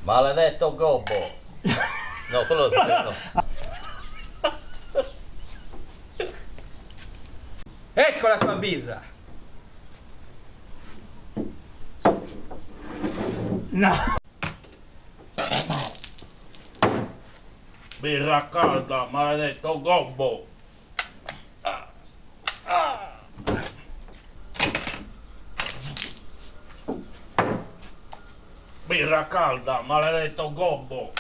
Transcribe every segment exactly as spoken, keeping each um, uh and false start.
Maledetto gobbo! No, quello no. Ecco la tua birra! No! Birra calda, maledetto gobbo! Ah. Ah. Birra calda, maledetto gobbo!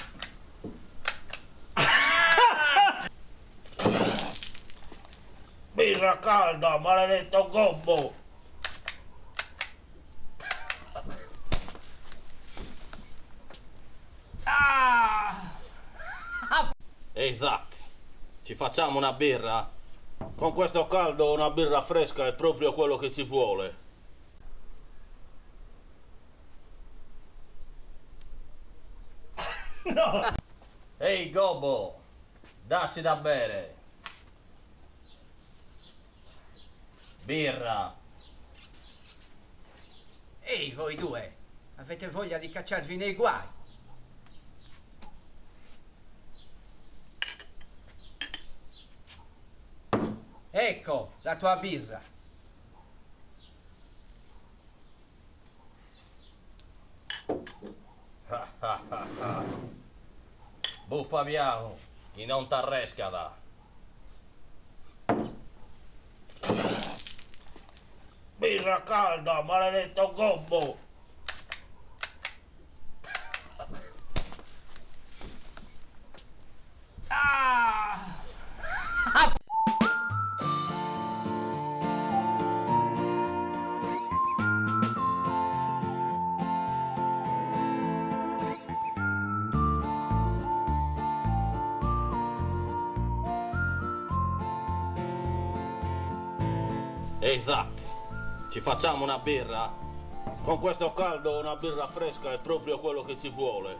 Birra calda, maledetto gobbo! Ehi Zac, ci facciamo una birra? Con questo caldo una birra fresca è proprio quello che ci vuole. No! Ehi gobbo, dacci da bere. Birra. Ehi voi due, avete voglia di cacciarvi nei guai? Ecco la tua birra. Buffaviano, chi non t'arrescada. Birra calda, maledetto gobbo! Ah! Ehi Zac, ci facciamo una birra? Con questo caldo una birra fresca è proprio quello che ci vuole.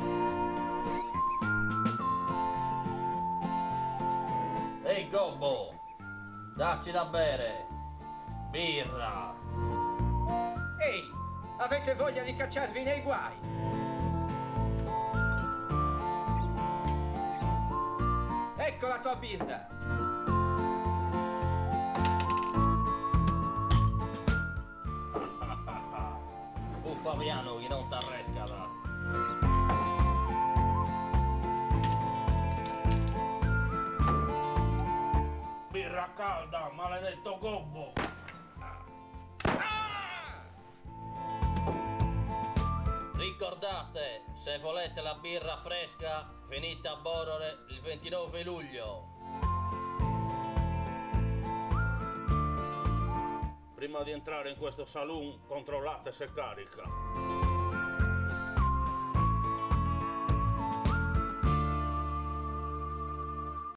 Ehi gobbo, dacci da bere. Birra. Ehi, avete voglia di cacciarvi nei guai? Ecco la tua birra. Buffaviano, chi non t'arrescada. Birra calda, maledetto gobbo! Ricordate, se volete la birra fresca, venite a Borore il ventinove luglio. Prima di entrare in questo saloon, controllate se carica.